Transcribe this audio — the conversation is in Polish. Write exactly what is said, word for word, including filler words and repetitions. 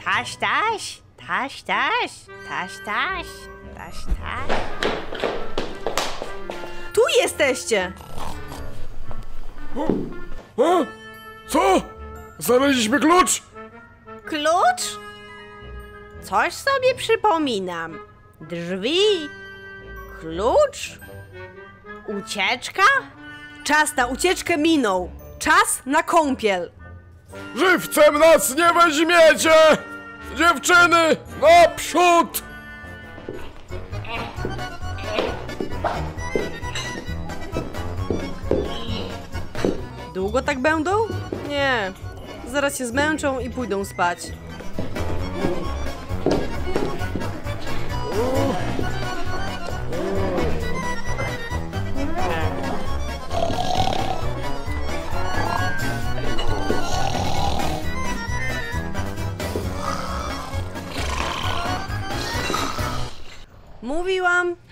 Taś, taś, taś, taś, taś, taś, taś, taś. Tu jesteście! O? O? Co? Znaleźliśmy klucz? Klucz? Coś sobie przypominam. Drzwi. Klucz. Ucieczka? Czas na ucieczkę minął. Czas na kąpiel. Żywcem nas nie weźmiecie! Dziewczyny, naprzód! Długo tak będą? Nie. Zaraz się zmęczą i pójdą spać. Mówiłam,